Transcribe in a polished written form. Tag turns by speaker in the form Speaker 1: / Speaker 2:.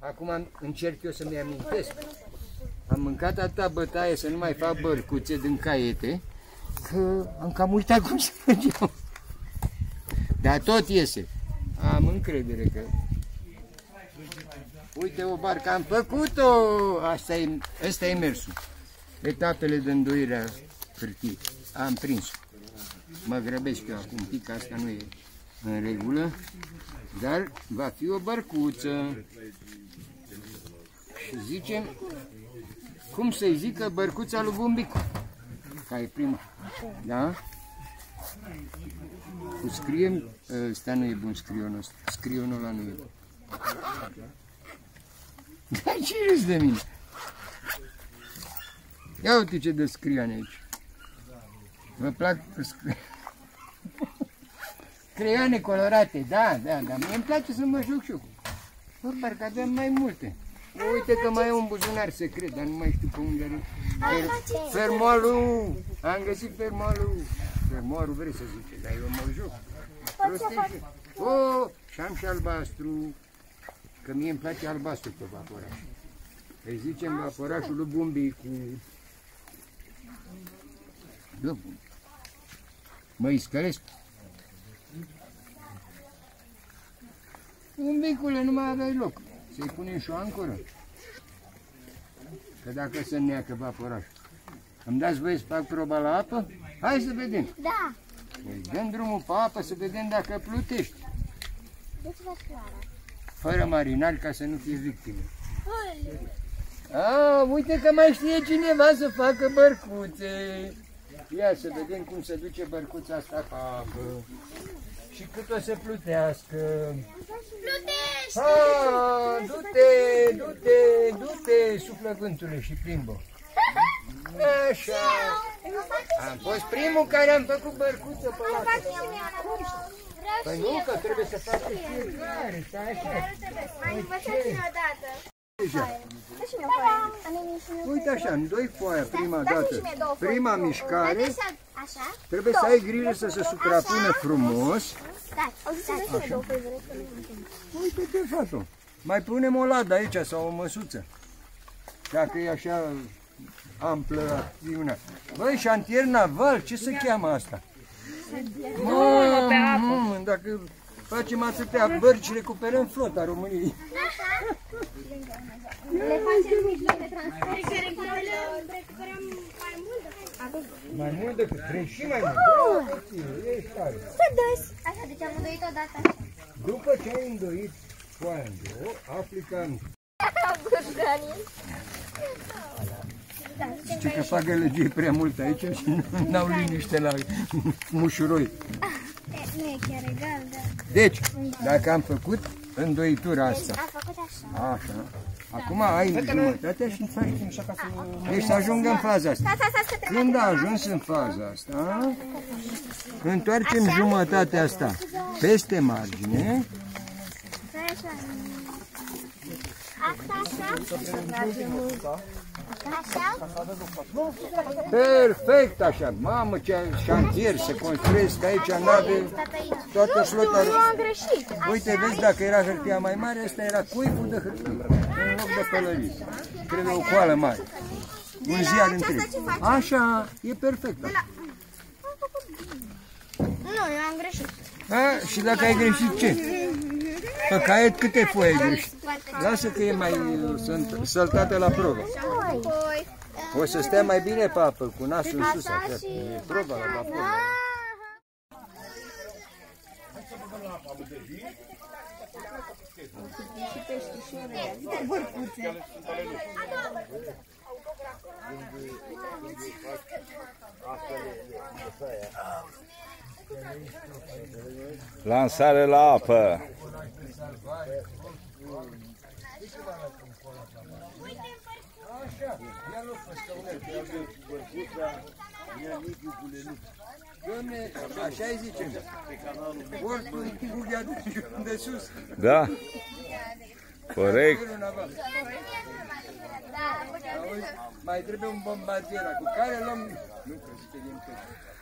Speaker 1: Acum încerc eu să-mi amintesc. Am mâncat atâta bătaie să nu mai fac bărcuțe din caiete, că am cam uitat cum să mergeau. Dar tot iese. Am încredere că... Uite o barcă, am făcut-o! Asta e mersul. Etapele de îndoire a hârtiei. Am prins-o. Mă grăbesc eu acum un pic, asta nu e în regulă. Dar va fi o bărcuță. Și zicem, cum să-i zică, bărcuța lui Bumbicu. Ca e prima. Da? Cu scriem, ăsta nu e bun scrionul ăsta. Scrionul ăla nu e bun. Dar ce râzi de mine? Ia uite ce de scrioane aici. Vă plac creioane colorate, da, dar mie îmi place să mă joc și eu. Parcă avem mai multe. Uite că mai e un buzunar secret, dar nu mai știu pe unde are. Fermoarul! Am găsit fermoarul! Fermoarul vrei să zice, dar eu mă joc. Prostește. Oh, și am și albastru, că mie îmi place albastru pe vaporaș. Îi zicem vaporașul lui Bumbicu. Mă iscăresc. Bumbicule, nu mai aveai loc. Să-i punem și o ancoră. Că dacă se neacă vaporașul. Îmi dați voie să fac proba la apă? Hai să vedem.
Speaker 2: Da.
Speaker 1: Păi dăm drumul pe apă să vedem dacă plutești.
Speaker 2: Deci vă floarea.
Speaker 1: Fără marinari ca să nu fie victime. Uite că mai știe cineva să facă bărcuțe. Ia să vedem cum se duce bărcuța asta pe apă. Și cât o să plutească.
Speaker 2: Plutește!
Speaker 1: Du-te, suflă vântule și plimbă. Așa. Am fost primul care am făcut bărcuță pe apă. Păi nu, că trebuie să facă fiecare, stai așa.
Speaker 2: Mai învățați odată.
Speaker 1: Uite așa, în doi foaia prima dată, prima mișcare, trebuie să ai grijă să se suprapună frumos. Așa. Uite-te, fată, mai punem o ladă aici sau o măsuță, dacă e așa amplă acțiunea. Băi, șantier naval, ce se cheamă asta? Dacă facem atâtea bărci, recuperăm flota României.
Speaker 2: Le facem mijloc de transport. Recuperăm mai mult.
Speaker 1: Mai mult decât 3 și mai mult. Ești tare.
Speaker 2: Să dăsi. Așa, deci am îndoit odată.
Speaker 1: După ce ai îndoit foaia în două, afli că zice că fac gălăgie prea mult aici și n-au liniște la mușuroi.
Speaker 2: Nu e chiar egal, da.
Speaker 1: Deci, dacă am făcut îndoitura asta,
Speaker 2: Am făcut așa.
Speaker 1: așa, acum ai jumătatea și faci așa ca să... Deci să ajungă în faza asta. Când a ajuns în faza asta, întoarcem jumătatea asta peste margine. Perfect așa, mamă ce șantier se construiesc aici nave, toată flota. Uite, vezi, dacă era hârtia mai mare, asta era cuibul de hârtie, în loc de pălărie. Trebuie o coală mare, un ziar întreg. Așa, e perfect.
Speaker 2: Nu, eu am greșit.
Speaker 1: Și dacă ai greșit, ce? Pe caiet câte foi ai greșit? Lasă că e mai săltată la probă. O să stea mai bine pe apă, cu nasul în sus, așa. E proba la vapor.
Speaker 3: Lansare la apă.
Speaker 1: Doamne, așa-i zicem, portul Bughea de sus.
Speaker 3: Da, corect.
Speaker 1: Mai trebuie un bombardier cu care luăm... Nu, că zice din